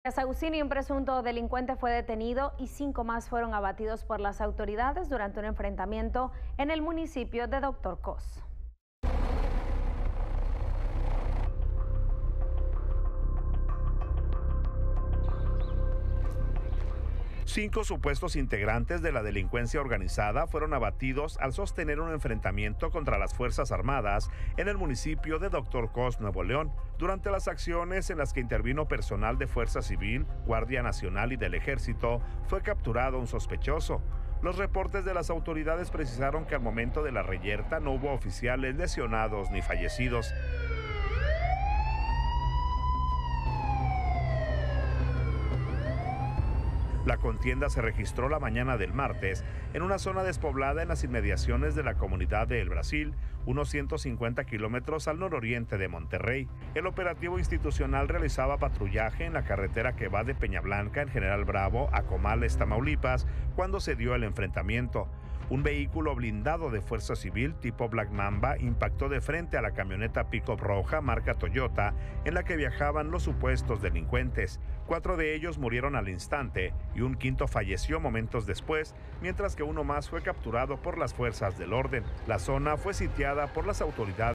Agustín, un presunto delincuente fue detenido y 5 más fueron abatidos por las autoridades durante un enfrentamiento en el municipio de Doctor Cos. 5 supuestos integrantes de la delincuencia organizada fueron abatidos al sostener un enfrentamiento contra las Fuerzas Armadas en el municipio de Doctor Cos, Nuevo León. Durante las acciones en las que intervino personal de Fuerza Civil, Guardia Nacional y del Ejército, fue capturado un sospechoso. Los reportes de las autoridades precisaron que al momento de la reyerta no hubo oficiales lesionados ni fallecidos. La contienda se registró la mañana del martes en una zona despoblada en las inmediaciones de la comunidad de El Brasil, unos 150 kilómetros al nororiente de Monterrey. El operativo institucional realizaba patrullaje en la carretera que va de Peñablanca en General Bravo a Comales, Tamaulipas, cuando se dio el enfrentamiento. Un vehículo blindado de Fuerza Civil tipo Black Mamba impactó de frente a la camioneta pick-up roja marca Toyota en la que viajaban los supuestos delincuentes. 4 de ellos murieron al instante y un quinto falleció momentos después, mientras que uno más fue capturado por las fuerzas del orden. La zona fue sitiada por las autoridades